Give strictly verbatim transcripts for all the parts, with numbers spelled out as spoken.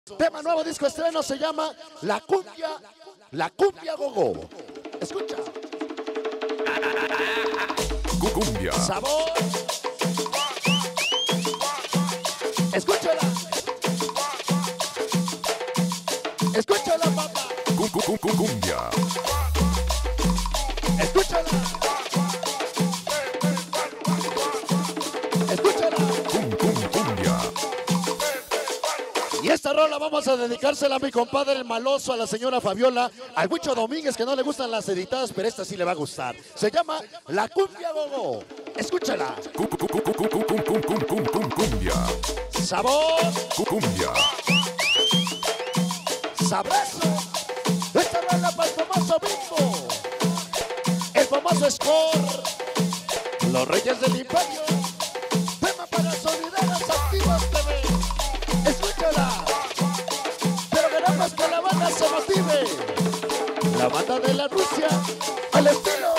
Tema nuevo, disco estreno, se llama La Cumbia, La Cumbia Gogo. Escucha. Cumbia. Sabor. Escúchala. Escúchala, papá. Cumbia. Escúchala. Escúchala. Cumbia. Y esta rola vamos a dedicársela a mi compadre el Maloso, a la señora Fabiola, al Huicho Domínguez, que no le gustan las editadas, pero esta sí le va a gustar. Se llama La Cumbia Gogo. Escúchala. Cumbia. Sabor. Cumbia. Sabroso. Esta rola para el famoso Bimbo, el famoso Score, los Reyes del Imperio. Tema para Solideras Activas T V. Escúchala. Pero queremos que la banda se motive. La banda de la Rusia al estilo.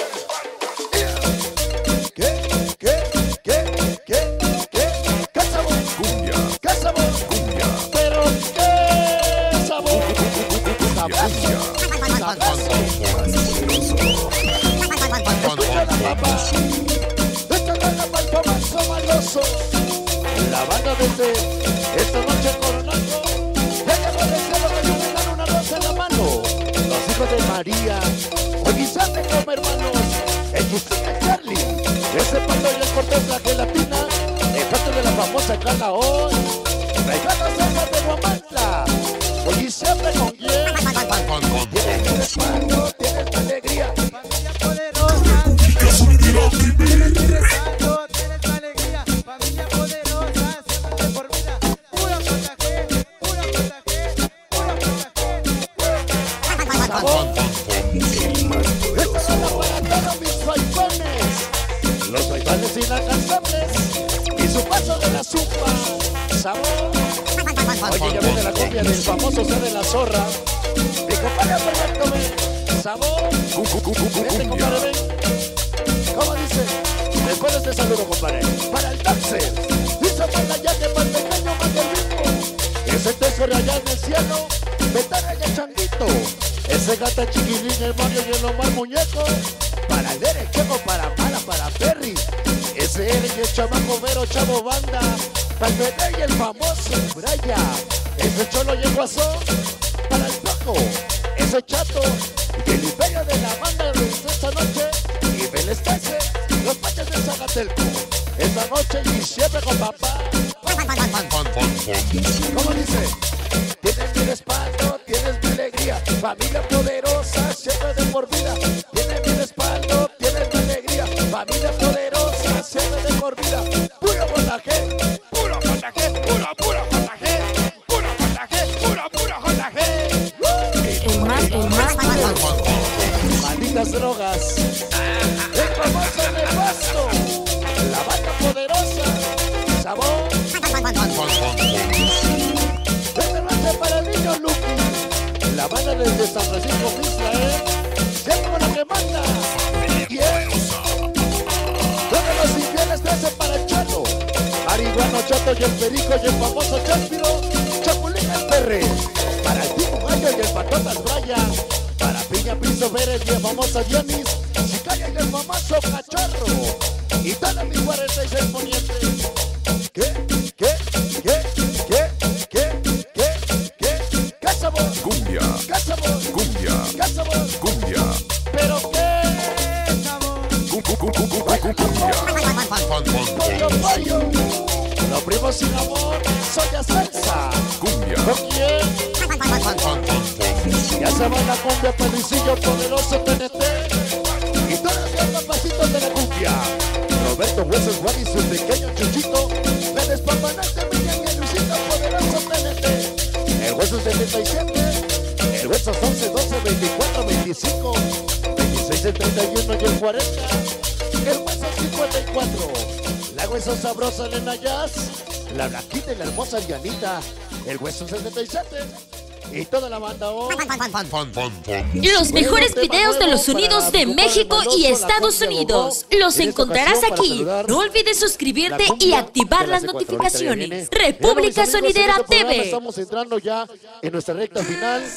¿Qué? ¿Qué? ¿Qué? ¿Qué? ¿Qué? ¿Qué sabor? Cumbia. ¿Qué sabor? Cumbia. Pero qué sabor. Sabroso. Sabroso. Escúchala, papá. Esta rola para el famoso Maloso. La banda desde esta noche coronando. Ella va desde lo que yo me dan una rosa en la mano. Los hijos de María. Hoy quizás como hermanos. El Justina Charlie. Ese pato y el Cortés, la gelatina. El pato de la famosa Carla hoy. Regalos cerca de Guamantla. Hoy siempre con quién. Tienes tu respaldo, tienes tu alegría. Familia poderosa, tienes tu respaldo, tienes tu alegría. Familia poderosa, siempre por vida. Puro contagio, puro contagio, puro contagio. Sabor. Esta rola para todos mis vaivanes. Los vaivanes inalcanzables. Y su paso de la zumba. Sabor. Oye, ya viene la cumbia del famoso C de la Zorra. Mi compadre Alberto, ven. Sabor. Vente, compadre, ven. ¿Cómo dice? Después de este saludo, compadre. Para el taxer. Dice para allá que para el pequeño más del ritmo. Ese tesoro allá en el cielo. Ventana y el changuito. Ese gata chiquilín, el Mario y el Omar Muñeco. Para el derecho, para Mala, para Perry. Ese Eren y el chamaco Vero, Chavo Banda. Para el Bebé y el famoso Braya. Ese Cholo y el Guasón. Para el Paco. Ese Chato. Y el imperio de la banda de esta noche. Y Belestase. Los Pachas de Zagatelco. Esta noche y siempre con papá. ¿Cómo dice? Tienes mi respaldo, tienes mi alegría. Familia poderosa, siempre de por vida. Tienes mi respaldo, tienes mi alegría. Familia poderosa, siempre de por vida. Puro contagio, puro contagio, puro, puro contagio, puro contagio, puro, puro contagio. El más, el más, Malditas drogas. El famoso nefasto. La banda poderosa. Sabor. Esta noche para el niño Lucky. La banda desde San Francisco, Israel. Siempre la que manda. ¿Quién? Donde los infieles trece para el Chato. Arihuano, Chato y el Perico y el famoso Chaspiro. Chapulín el Perre. Para el Timo Mayo y el Patotas Braya. Para Piña Piso Pérez y el famoso Dionis. Sicaria y el famoso Cachorro. Y todos mis cuarenta y seis ponientes. ¿Qué? ¿Qué? ¿Qué? ¿Qué? ¿Qué? ¿Qué? ¿Qué? ¿Qué sabor? Cumbia. ¿Qué sabor? Cumbia. ¿Qué sabor? Cumbia. ¿Pero qué? Pollo, pollo. Los primos sin amor, soya salsa. Cumbia. ¿Con quién? Ya se va la cumbia, pelicillo poderoso T N T. Y todos los pasitos de la cumbia. Roberto Huesos Juan y su pequeño Chuchito. Me despampanante, Miriam y el Luisito poderoso T N T. El Huesos setenta y siete. El Huesos once, doce, veinticuatro, veinticinco, veintiséis, el treinta y uno y el cuarenta. El Huesos cincuenta y cuatro. La Huesos sabrosa Elena Jazz. La Blanquita y la hermosa Dianita. El Huesos setenta y siete. y toda la banda O. Los mejores videos de los sonidos de México y Estados Unidos los encontrarás aquí. No olvides suscribirte y activar las notificaciones. República Sonidera T V. Estamos entrando ya en nuestra recta final.